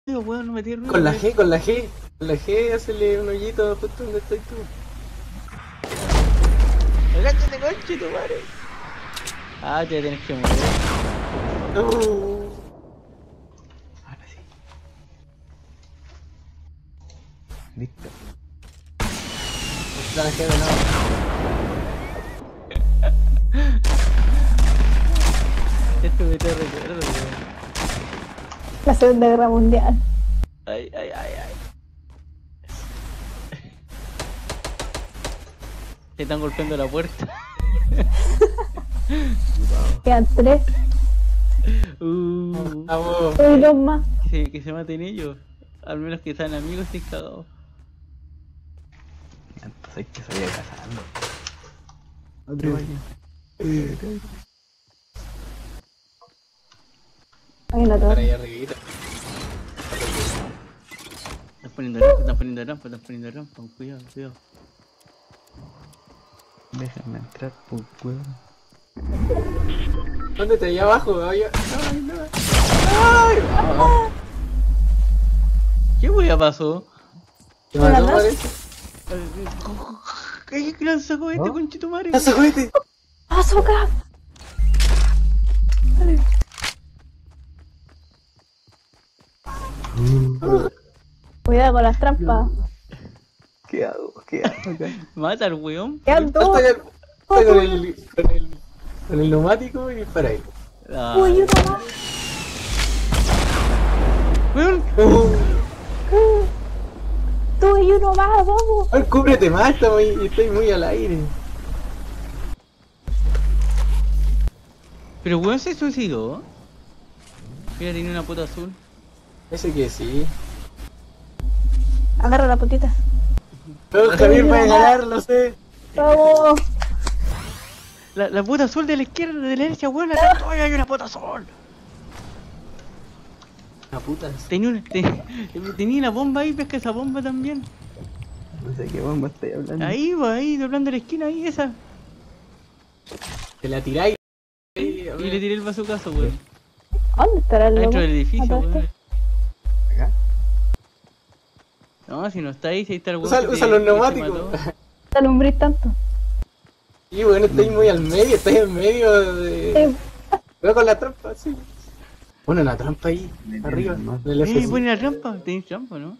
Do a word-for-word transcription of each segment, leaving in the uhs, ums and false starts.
Digo, weón, no metí ruido. Con la G, con la G. Con la G, hazle un hoyito justo donde estoy tú. Agáchate, conche, tu madre. Ah, te tenés que mover. No. Ahora sí. Listo. Está la G de nuevo. Esto me te recuerdo, weón. La Segunda Guerra Mundial. Ay, ay, ay, ay. Te están golpeando la puerta. Quedan tres. Uh, Vamos. Soy dos más. que, se, que se maten ellos. Al menos que sean amigos y cagados. Entonces hay que salir cazando. Otro baño. Hay una Para torre. allá arribita. Están poniendo rampa, están poniendo rampa, están poniendo rampa. Cuidado, cuidado. Déjame entrar, pues, weón. ¿Dónde está? Allá abajo. Allá. Ay, no. ¿Qué wea pasó? ¿Qué mató, Hola, parece? ¿Qué que lanza cohete, ¿No? conchetumare? ¡Lanza cohete! ¡Azúcar! Cuidado con las trampas. ¿Qué hago? ¿Qué hago acá? Mata al weón. Quedan dos. Salta con, salta con, el, con, el, con el neumático y dispara ahí. Ah, Uy, uno más. weón. Uh, Tú y uno más, vamos. Ay, cúbrete más, está muy, estoy muy al aire. Pero weón se suicidó. Mira, tiene una puta azul. Ese que sí. Agarra la putita. No, Javier va a ganar, lo sé. Vamos. La, la puta azul de la izquierda, de la derecha, weón. Acá todavía hay una puta azul. La puta. Tenía una, te- tenía la bomba ahí, pesca esa bomba también. No sé qué bomba estoy hablando. Ahí va, ahí, doblando la esquina, ahí, esa. Te la tiráis. Y le tiré el bazucazo, weón. ¿Dónde estará el lobo? Dentro del edificio, ¿Atrás weón. está? ¿Acá? No, si no está ahí, si ahí está el weón. Usa, que usa te- los que te neumáticos. mató. Está lumbriz tanto. Y bueno, estáis muy al medio, estáis en medio de. Eh, Veo con la trampa, sí. Pone una trampa ahí, Me arriba. tienen más. Del Eh, F C. pone la trampa. Tenéis trampa, ¿no?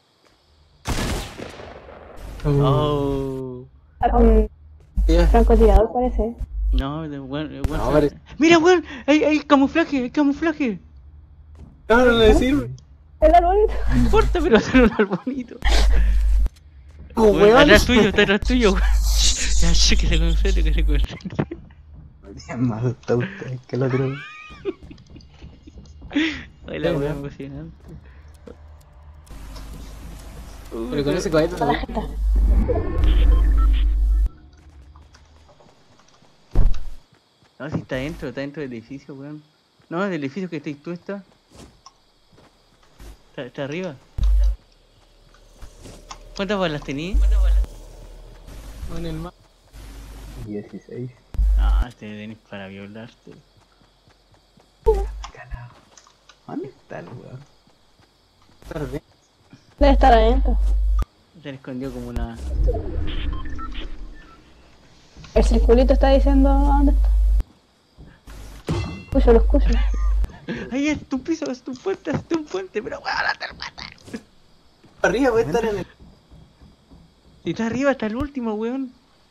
Uh, Oh. un ya. francotirador parece. No, de weón, el weón No, se- parece- Mira, weón, hay, hay camuflaje, hay camuflaje. No, no le sirve. El arbolito. No importa, pero hacer un arbolito. Oh, Weón, weón. atrás tuyo, está atrás tuyo, weón. Ya, sí, que se concentre, que se concentre. Me tienen más asustado ustedes que el otro. Ay, la weón emocionante. Pero con ese cohete Con la no. jeta. No, si está dentro, está dentro del edificio, weón. No, del edificio que estáis tú está. Está, está arriba. ¿Cuántas balas tenías? Con el ma- dieciséis. Ah, te tenés para violarte. Ganado. ¿Dónde está el weón? tarde. Debe estar adentro. Te escondió como una. El circulito está diciendo dónde está. Escucho, lo escucho. Ay, es tu piso, es tu puente, es tu puente, pero weón, la te mata. Arriba puede estar en el. Si está arriba, está el último, weón.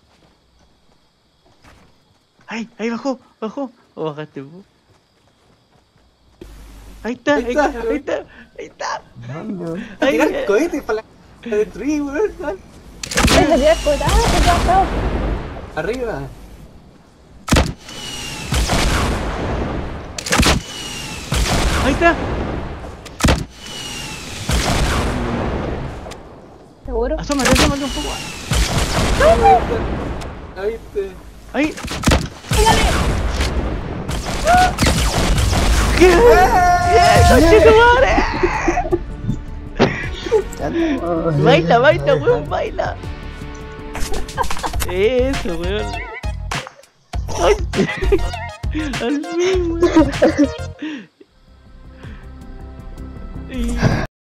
Ay, ahí bajó, bajó. O bajaste vos. Ahí está, Ahí ahí está, está, ahí está, ahí está. ¿Dónde? A Ahí, tirar eh, cohetes para la. para destruir, weón. ¿no? ¡Ay, se tira el cohetazo! ¡Qué pasado! Arriba. ahí está. ¿Seguro? Asómate, asómate un poco. ¿La viste? Ahí. ¿Qué? ¡Qué coche tu madre! Baila, baila, weón, baila. Eso, weón. Ay. Al fin, weón.